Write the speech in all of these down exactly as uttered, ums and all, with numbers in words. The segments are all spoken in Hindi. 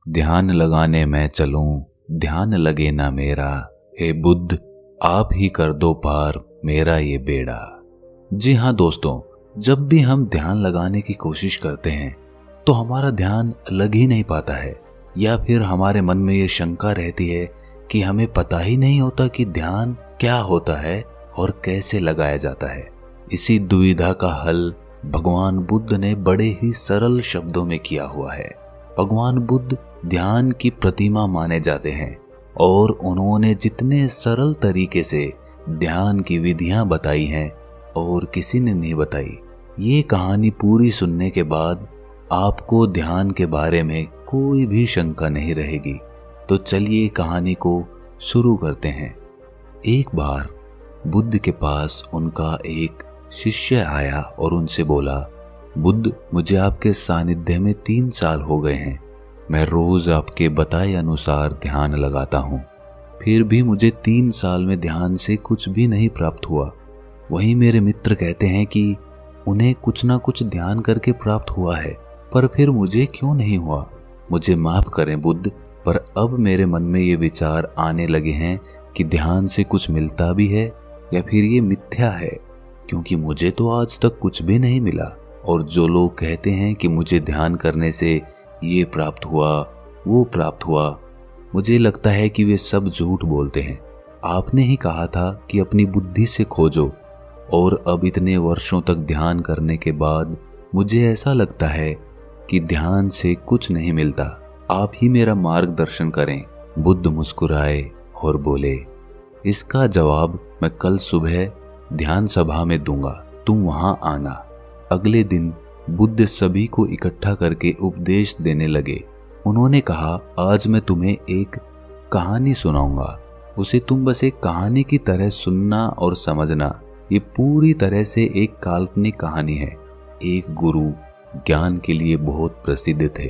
ध्यान लगाने मैं चलूं, ध्यान लगे ना मेरा। हे बुद्ध, आप ही कर दो पार मेरा ये बेड़ा। जी हाँ दोस्तों, जब भी हम ध्यान लगाने की कोशिश करते हैं तो हमारा ध्यान लग ही नहीं पाता है, या फिर हमारे मन में ये शंका रहती है कि हमें पता ही नहीं होता कि ध्यान क्या होता है और कैसे लगाया जाता है। इसी दुविधा का हल भगवान बुद्ध ने बड़े ही सरल शब्दों में किया हुआ है। भगवान बुद्ध ध्यान की प्रतिमा माने जाते हैं और उन्होंने जितने सरल तरीके से ध्यान की विधियां बताई हैं और किसी ने नहीं बताई। ये कहानी पूरी सुनने के बाद आपको ध्यान के बारे में कोई भी शंका नहीं रहेगी। तो चलिए कहानी को शुरू करते हैं। एक बार बुद्ध के पास उनका एक शिष्य आया और उनसे बोला, बुद्ध, मुझे आपके सानिध्य में तीन साल हो गए हैं। मैं रोज आपके बताए अनुसार ध्यान लगाता हूँ, फिर भी मुझे तीन साल में ध्यान से कुछ भी नहीं प्राप्त हुआ। वहीं मेरे मित्र कहते हैं कि उन्हें कुछ ना कुछ ध्यान करके प्राप्त हुआ है, पर फिर मुझे क्यों नहीं हुआ। मुझे माफ करें बुद्ध, पर अब मेरे मन में ये विचार आने लगे हैं कि ध्यान से कुछ मिलता भी है या फिर ये मिथ्या है, क्योंकि मुझे तो आज तक कुछ भी नहीं मिला। और जो लोग कहते हैं कि मुझे ध्यान करने से ये प्राप्त हुआ, वो प्राप्त हुआ, मुझे लगता है कि वे सब झूठ बोलते हैं। आपने ही कहा था कि अपनी बुद्धि से खोजो, और अब इतने वर्षों तक ध्यान करने के बाद मुझे ऐसा लगता है कि ध्यान से कुछ नहीं मिलता। आप ही मेरा मार्गदर्शन करें। बुद्ध मुस्कुराए और बोले, इसका जवाब मैं कल सुबह ध्यान सभा में दूंगा, तुम वहां आना। अगले दिन बुद्ध सभी को इकट्ठा करके उपदेश देने लगे। उन्होंने कहा, आज मैं तुम्हें एक कहानी सुनाऊंगा। उसे तुम बस एक कहानी की तरह सुनना और समझना। ये पूरी तरह से एक काल्पनिक कहानी है। एक गुरु ज्ञान के लिए बहुत प्रसिद्ध थे।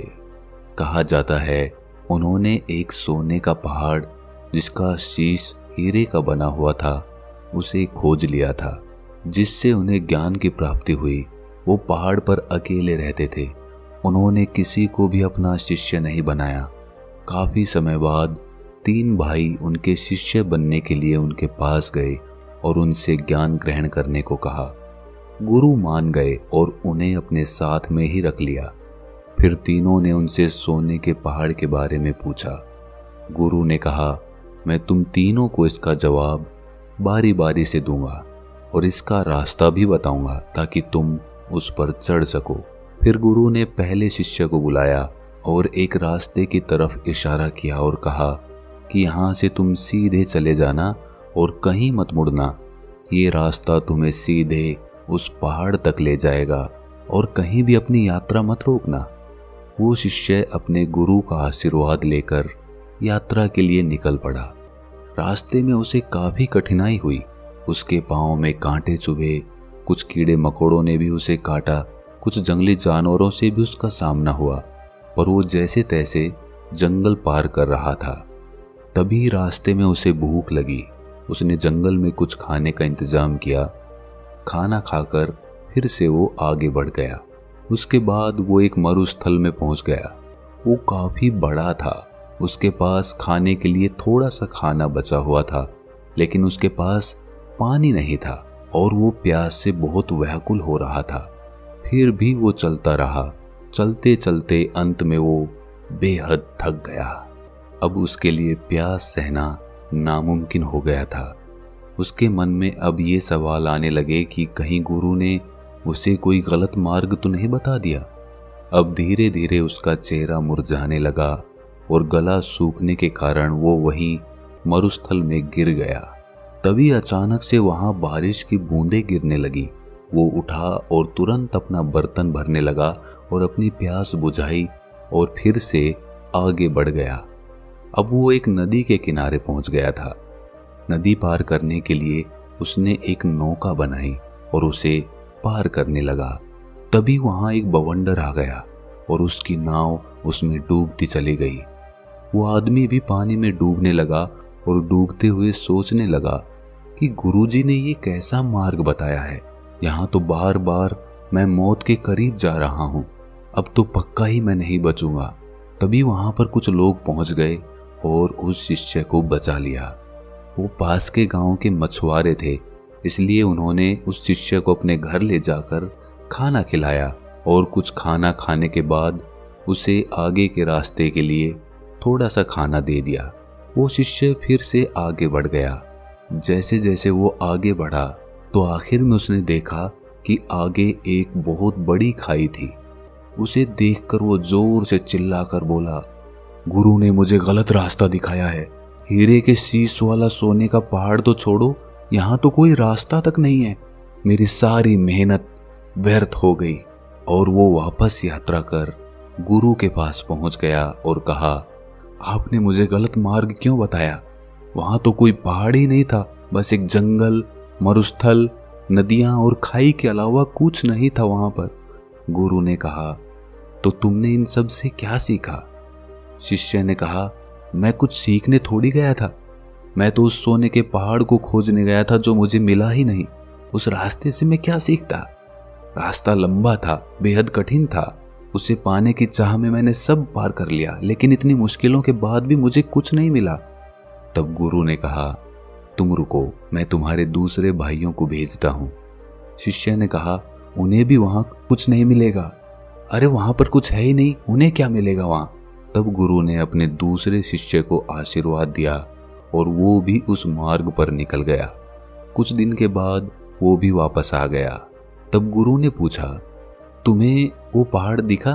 कहा जाता है उन्होंने एक सोने का पहाड़ जिसका शीश हीरे का बना हुआ था, उसे खोज लिया था, जिससे उन्हें ज्ञान की प्राप्ति हुई। वो पहाड़ पर अकेले रहते थे। उन्होंने किसी को भी अपना शिष्य नहीं बनाया। काफी समय बाद तीन भाई उनके शिष्य बनने के लिए उनके पास गए और उनसे ज्ञान ग्रहण करने को कहा। गुरु मान गए और उन्हें अपने साथ में ही रख लिया। फिर तीनों ने उनसे सोने के पहाड़ के बारे में पूछा। गुरु ने कहा, मैं तुम तीनों को इसका जवाब बारी बारी से दूंगा और इसका रास्ता भी बताऊंगा ताकि तुम उस पर चढ़ सको। फिर गुरु ने पहले शिष्य को बुलाया और एक रास्ते की तरफ इशारा किया और कहा कि यहाँ से तुम सीधे चले जाना और कहीं मत मुड़ना। ये रास्ता तुम्हें सीधे उस पहाड़ तक ले जाएगा और कहीं भी अपनी यात्रा मत रोकना। वो शिष्य अपने गुरु का आशीर्वाद लेकर यात्रा के लिए निकल पड़ा। रास्ते में उसे काफी कठिनाई हुई। उसके पांव में कांटे चुभे, कुछ कीड़े मकोड़ों ने भी उसे काटा, कुछ जंगली जानवरों से भी उसका सामना हुआ, पर वो जैसे तैसे जंगल पार कर रहा था। तभी रास्ते में उसे भूख लगी। उसने जंगल में कुछ खाने का इंतजाम किया। खाना खाकर फिर से वो आगे बढ़ गया। उसके बाद वो एक मरुस्थल में पहुंच गया। वो काफी बड़ा था। उसके पास खाने के लिए थोड़ा सा खाना बचा हुआ था, लेकिन उसके पास पानी नहीं था और वो प्यास से बहुत व्याकुल हो रहा था। फिर भी वो चलता रहा। चलते चलते अंत में वो बेहद थक गया। अब उसके लिए प्यास सहना नामुमकिन हो गया था। उसके मन में अब ये सवाल आने लगे कि कहीं गुरु ने उसे कोई गलत मार्ग तो नहीं बता दिया। अब धीरे धीरे उसका चेहरा मुरझाने लगा और गला सूखने के कारण वो वहीं मरुस्थल में गिर गया। तभी अचानक से वहां बारिश की बूंदें गिरने लगी। वो उठा और तुरंत अपना बर्तन भरने लगा और अपनी प्यास बुझाई और फिर से आगे बढ़ गया। अब वो एक नदी के किनारे पहुंच गया था। नदी पार करने के लिए उसने एक नौका बनाई और उसे पार करने लगा। तभी वहां एक बवंडर आ गया और उसकी नाव उसमें डूबती चली गई। वो आदमी भी पानी में डूबने लगा और डूबते हुए सोचने लगा कि गुरुजी ने ये कैसा मार्ग बताया है। यहाँ तो बार बार मैं मौत के करीब जा रहा हूँ। अब तो पक्का ही मैं नहीं बचूंगा। तभी वहां पर कुछ लोग पहुंच गए और उस शिष्य को बचा लिया। वो पास के गांव के मछुआरे थे, इसलिए उन्होंने उस शिष्य को अपने घर ले जाकर खाना खिलाया और कुछ खाना खाने के बाद उसे आगे के रास्ते के लिए थोड़ा सा खाना दे दिया। वो शिष्य फिर से आगे बढ़ गया। जैसे जैसे वो आगे बढ़ा तो आखिर में उसने देखा कि आगे एक बहुत बड़ी खाई थी। उसे देखकर वो जोर से चिल्लाकर बोला, गुरु ने मुझे गलत रास्ता दिखाया है। हीरे के शीश वाला सोने का पहाड़ तो छोड़ो, यहाँ तो कोई रास्ता तक नहीं है। मेरी सारी मेहनत व्यर्थ हो गई। और वो वापस यात्रा कर गुरु के पास पहुंच गया और कहा, आपने मुझे गलत मार्ग क्यों बताया? वहां तो कोई पहाड़ ही नहीं था, बस एक जंगल, मरुस्थल, नदियां और खाई के अलावा कुछ नहीं था वहां पर। गुरु ने कहा, तो तुमने इन सब से क्या सीखा? शिष्य ने कहा, मैं कुछ सीखने थोड़ी गया था, मैं तो उस सोने के पहाड़ को खोजने गया था जो मुझे मिला ही नहीं। उस रास्ते से मैं क्या सीखता? रास्ता लंबा था, बेहद कठिन था। उसे पाने की चाह में मैंने सब पार कर लिया, लेकिन इतनी मुश्किलों के बाद भी मुझे कुछ नहीं मिला। तब गुरु ने कहा, तुम रुको, मैं तुम्हारे दूसरे भाइयों को भेजता हूं। शिष्य ने कहा, उन्हें भी वहां कुछ नहीं मिलेगा। अरे वहां पर कुछ है ही नहीं, उन्हें क्या मिलेगा वहां? तब गुरु ने अपने दूसरे शिष्य को आशीर्वाद दिया और वो भी उस मार्ग पर निकल गया। कुछ दिन के बाद वो भी वापस आ गया। तब गुरु ने पूछा, तुम्हें वो पहाड़ दिखा?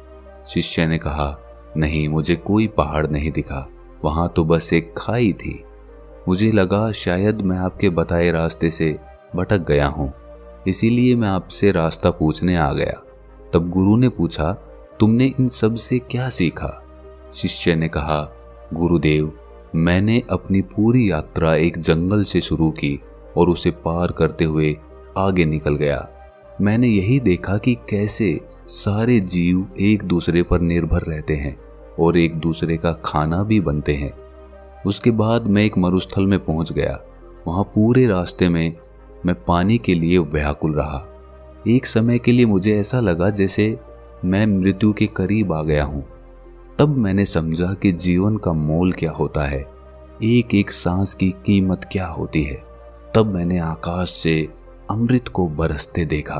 शिष्य ने कहा, नहीं, मुझे कोई पहाड़ नहीं दिखा, वहां तो बस एक खाई थी। मुझे लगा शायद मैं आपके बताए रास्ते से भटक गया हूं, इसीलिए मैं आपसे रास्ता पूछने आ गया। तब गुरु ने पूछा, तुमने इन सब से क्या सीखा? शिष्य ने कहा, गुरुदेव, मैंने अपनी पूरी यात्रा एक जंगल से शुरू की और उसे पार करते हुए आगे निकल गया। मैंने यही देखा कि कैसे सारे जीव एक दूसरे पर निर्भर रहते हैं और एक दूसरे का खाना भी बनते हैं। उसके बाद मैं एक मरुस्थल में पहुंच गया। वहां पूरे रास्ते में मैं पानी के लिए व्याकुल रहा। एक समय के लिए मुझे ऐसा लगा जैसे मैं मृत्यु के करीब आ गया हूं। तब मैंने समझा कि जीवन का मोल क्या होता है, एक एक सांस की कीमत क्या होती है। तब मैंने आकाश से अमृत को बरसते देखा।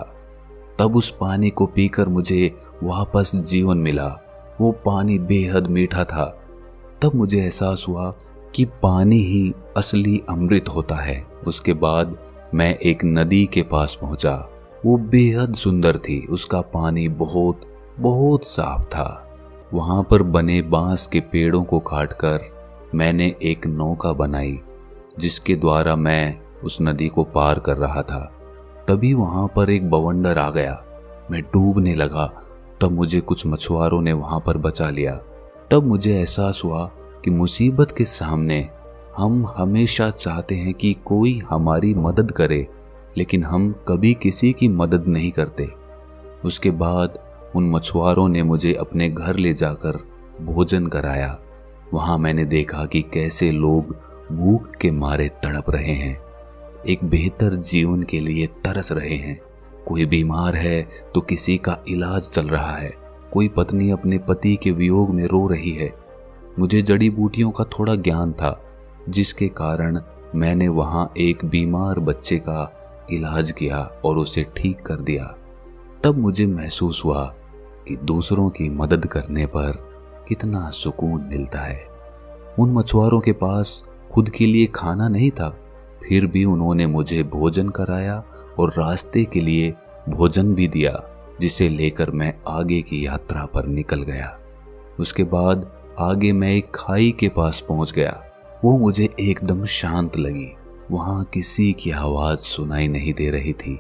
तब उस पानी को पीकर मुझे वापस जीवन मिला। वो पानी बेहद मीठा था। तब मुझे एहसास हुआ कि पानी ही असली अमृत होता है। उसके बाद मैं एक नदी के पास पहुंचा। वो बेहद सुंदर थी। उसका पानी बहुत बहुत साफ था। वहां पर बने बांस के पेड़ों को काटकर मैंने एक नौका बनाई, जिसके द्वारा मैं उस नदी को पार कर रहा था। तभी वहां पर एक बवंडर आ गया। मैं डूबने लगा। तब मुझे कुछ मछुआरों ने वहां पर बचा लिया। तब मुझे एहसास हुआ कि मुसीबत के सामने हम हमेशा चाहते हैं कि कोई हमारी मदद करे, लेकिन हम कभी किसी की मदद नहीं करते। उसके बाद उन मछुआरों ने मुझे अपने घर ले जाकर भोजन कराया। वहां मैंने देखा कि कैसे लोग भूख के मारे तड़प रहे हैं, एक बेहतर जीवन के लिए तरस रहे हैं। कोई बीमार है तो किसी का इलाज चल रहा है। कोई पत्नी अपने पति के वियोग में रो रही है। मुझे जड़ी बूटियों का थोड़ा ज्ञान था, जिसके कारण मैंने वहां एक बीमार बच्चे का इलाज किया और उसे ठीक कर दिया। तब मुझे महसूस हुआ कि दूसरों की मदद करने पर कितना सुकून मिलता है। उन मछुआरों के पास खुद के लिए खाना नहीं था, फिर भी उन्होंने मुझे भोजन कराया और रास्ते के लिए भोजन भी दिया, जिसे लेकर मैं आगे की यात्रा पर निकल गया। उसके बाद आगे मैं एक खाई के पास पहुंच गया। वो मुझे एकदम शांत लगी। वहां किसी की आवाज सुनाई नहीं दे रही थी,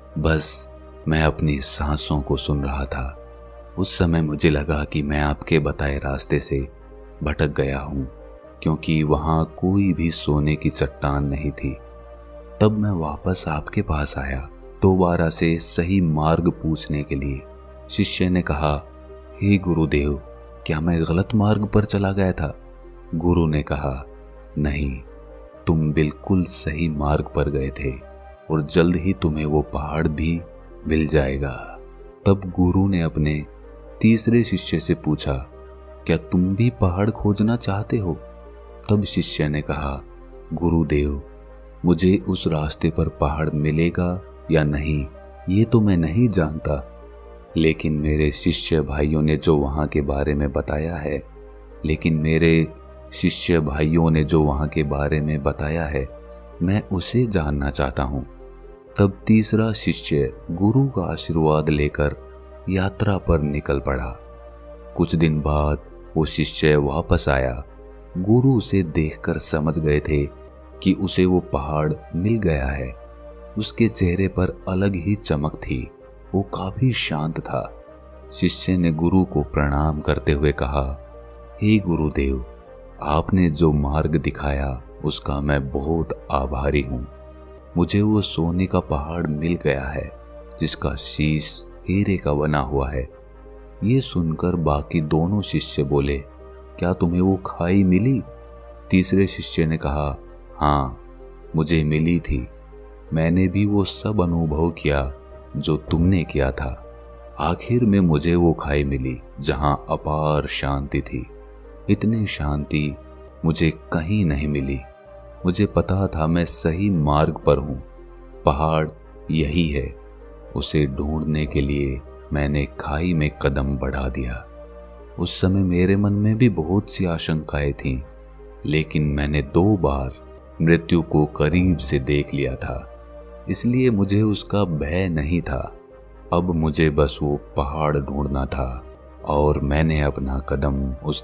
बस मैं अपनी सांसों को सुन रहा था। उस समय मुझे लगा कि मैं आपके बताए रास्ते से भटक गया हूं, क्योंकि वहां कोई भी सोने की चट्टान नहीं थी। तब मैं वापस आपके पास आया, दोबारा से सही मार्ग पूछने के लिए। शिष्य ने कहा, हे गुरुदेव, क्या मैं गलत मार्ग पर चला गया था? गुरु ने कहा, नहीं, तुम बिल्कुल सही मार्ग पर गए थे और जल्द ही तुम्हें वो पहाड़ भी मिल जाएगा। तब गुरु ने अपने तीसरे शिष्य से पूछा, क्या तुम भी पहाड़ खोजना चाहते हो? तब शिष्य ने कहा, गुरुदेव, मुझे उस रास्ते पर पहाड़ मिलेगा या नहीं ये तो मैं नहीं जानता, लेकिन मेरे शिष्य भाइयों ने जो वहाँ के बारे में बताया है लेकिन मेरे शिष्य भाइयों ने जो वहाँ के बारे में बताया है मैं उसे जानना चाहता हूँ। तब तीसरा शिष्य गुरु का आशीर्वाद लेकर यात्रा पर निकल पड़ा। कुछ दिन बाद वो शिष्य वापस आया। गुरु उसे देखकर समझ गए थे कि उसे वो पहाड़ मिल गया है। उसके चेहरे पर अलग ही चमक थी, वो काफी शांत था। शिष्य ने गुरु को प्रणाम करते हुए कहा, हे गुरुदेव, आपने जो मार्ग दिखाया उसका मैं बहुत आभारी हूँ। मुझे वो सोने का पहाड़ मिल गया है जिसका शीश हीरे का बना हुआ है। ये सुनकर बाकी दोनों शिष्य बोले, क्या तुम्हें वो खाई मिली? तीसरे शिष्य ने कहा, हाँ, मुझे मिली थी। मैंने भी वो सब अनुभव किया जो तुमने किया था। आखिर में मुझे वो खाई मिली जहां अपार शांति थी। इतनी शांति मुझे कहीं नहीं मिली। मुझे पता था मैं सही मार्ग पर हूँ। पहाड़ यही है। उसे ढूंढने के लिए मैंने खाई में कदम बढ़ा दिया। उस समय मेरे मन में भी बहुत सी आशंकाएं थीं, लेकिन मैंने दो बार मृत्यु को करीब से देख लिया था, इसलिए मुझे उसका भय नहीं था। अब मुझे बस वो पहाड़ ढूंढना था और मैंने अपना कदम उस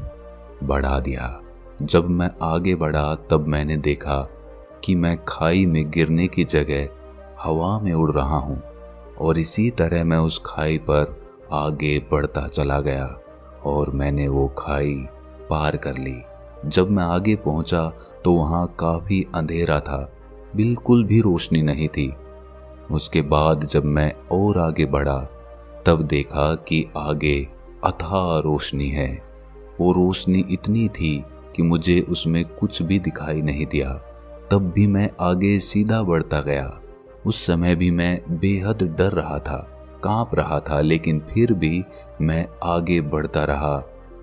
तरफ बढ़ा दिया। जब मैं आगे बढ़ा तब मैंने देखा कि मैं खाई में गिरने की जगह हवा में उड़ रहा हूँ और इसी तरह मैं उस खाई पर आगे बढ़ता चला गया और मैंने वो खाई पार कर ली। जब मैं आगे पहुंचा तो वहाँ काफी अंधेरा था, बिल्कुल भी रोशनी नहीं थी। उसके बाद जब मैं और आगे बढ़ा तब देखा कि आगे अथाह रोशनी है। वो रोशनी इतनी थी कि मुझे उसमें कुछ भी दिखाई नहीं दिया। तब भी मैं आगे सीधा बढ़ता गया। उस समय भी मैं बेहद डर रहा था, कांप रहा था, लेकिन फिर भी मैं आगे बढ़ता रहा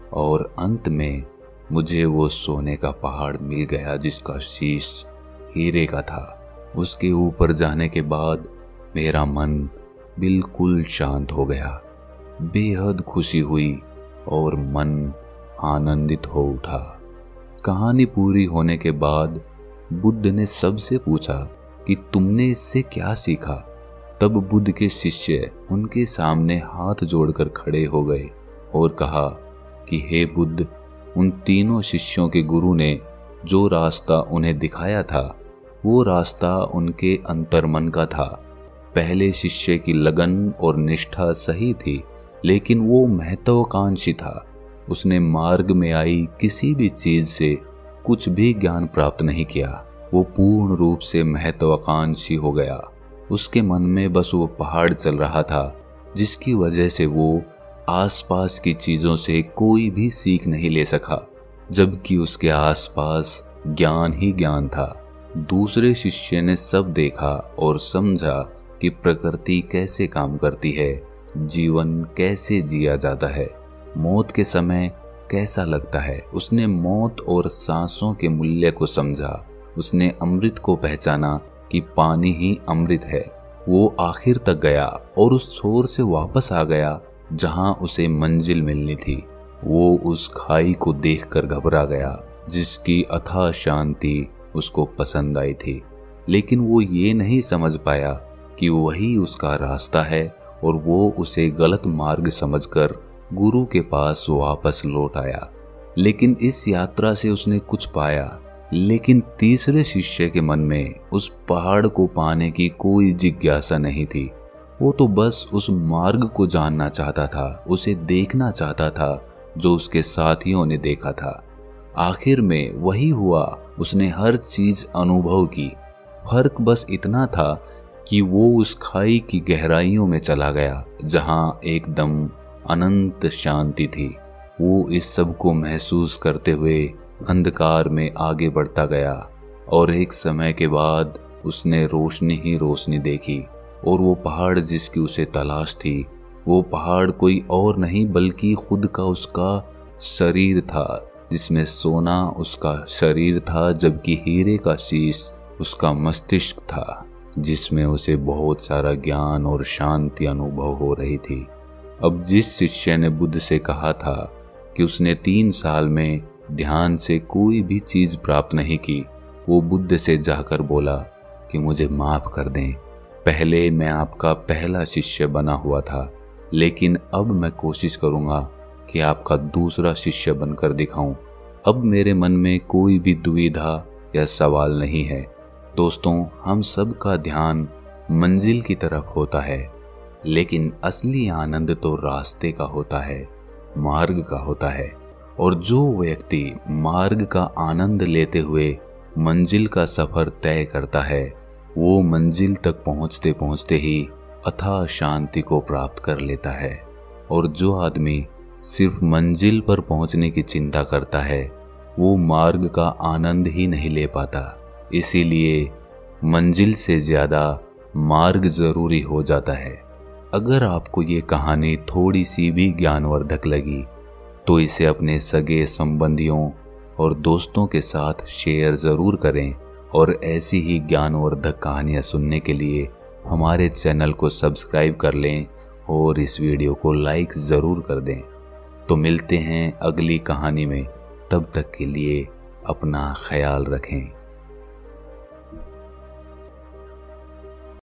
और अंत में मुझे वो सोने का पहाड़ मिल गया जिसका शीश हीरे का था। उसके ऊपर जाने के बाद मेरा मन बिल्कुल शांत हो गया। बेहद खुशी हुई और मन आनंदित हो उठा। कहानी पूरी होने के बाद बुद्ध ने सबसे पूछा कि तुमने इससे क्या सीखा? तब बुद्ध के शिष्य उनके सामने हाथ जोड़कर खड़े हो गए और कहा कि हे बुद्ध, उन तीनों शिष्यों के गुरु ने जो रास्ता उन्हें दिखाया था वो रास्ता उनके अंतर्मन का था। पहले शिष्य की लगन और निष्ठा सही थी, लेकिन वो महत्वाकांक्षी था। उसने मार्ग में आई किसी भी चीज से कुछ भी ज्ञान प्राप्त नहीं किया। वो पूर्ण रूप से महत्वाकांक्षी हो गया। उसके मन में बस वो पहाड़ चल रहा था, जिसकी वजह से वो आसपास की चीजों से कोई भी सीख नहीं ले सका, जबकि उसके आसपास ज्ञान ही ज्ञान था। दूसरे शिष्य ने सब देखा और समझा कि प्रकृति कैसे काम करती है, जीवन कैसे जिया जाता है, मौत के समय कैसा लगता है। उसने मौत और सांसों के मूल्य को समझा। उसने अमृत को पहचाना कि पानी ही अमृत है। वो आखिर तक गया और उस छोर से वापस आ गया जहां उसे मंजिल मिलनी थी। वो उस खाई को देखकर घबरा गया जिसकी अथाह शांति उसको पसंद आई थी, लेकिन वो ये नहीं समझ पाया कि वही उसका रास्ता है और वो उसे गलत मार्ग समझकर गुरु के पास वापस लौट आया। लेकिन इस यात्रा से उसने कुछ पाया, लेकिन तीसरे शिष्य के मन में उस पहाड़ को पाने की कोई जिज्ञासा नहीं थी। वो तो बस उस मार्ग को जानना चाहता था, उसे देखना चाहता था जो उसके साथियों ने देखा था। आखिर में वही हुआ, उसने हर चीज अनुभव की। फर्क बस इतना था कि वो उस खाई की गहराइयों में चला गया जहां एकदम अनंत शांति थी। वो इस सब को महसूस करते हुए अंधकार में आगे बढ़ता गया और एक समय के बाद उसने रोशनी ही रोशनी देखी और वो पहाड़ जिसकी उसे तलाश थी, वो पहाड़ कोई और नहीं बल्कि खुद का उसका शरीर था जिसमें सोना उसका शरीर था, जबकि हीरे का शीश उसका मस्तिष्क था, जिसमें उसे बहुत सारा ज्ञान और शांति अनुभव हो रही थी। अब जिस शिष्य ने बुद्ध से कहा था कि उसने तीन साल में ध्यान से कोई भी चीज प्राप्त नहीं की, वो बुद्ध से जाकर बोला कि मुझे माफ कर दें, पहले मैं आपका पहला शिष्य बना हुआ था, लेकिन अब मैं कोशिश करूंगा कि आपका दूसरा शिष्य बनकर दिखाऊं। अब मेरे मन में कोई भी दुविधा या सवाल नहीं है। दोस्तों, हम सब का ध्यान मंजिल की तरफ होता है, लेकिन असली आनंद तो रास्ते का होता है, मार्ग का होता है। और जो व्यक्ति मार्ग का आनंद लेते हुए मंजिल का सफर तय करता है, वो मंजिल तक पहुंचते पहुंचते ही अथाह शांति को प्राप्त कर लेता है। और जो आदमी सिर्फ मंजिल पर पहुंचने की चिंता करता है, वो मार्ग का आनंद ही नहीं ले पाता। इसीलिए मंजिल से ज्यादा मार्ग जरूरी हो जाता है। अगर आपको ये कहानी थोड़ी सी भी ज्ञानवर्धक लगी तो इसे अपने सगे संबंधियों और दोस्तों के साथ शेयर ज़रूर करें, और ऐसी ही ज्ञानवर्धक कहानियाँ सुनने के लिए हमारे चैनल को सब्सक्राइब कर लें और इस वीडियो को लाइक ज़रूर कर दें। तो मिलते हैं अगली कहानी में, तब तक के लिए अपना ख्याल रखें।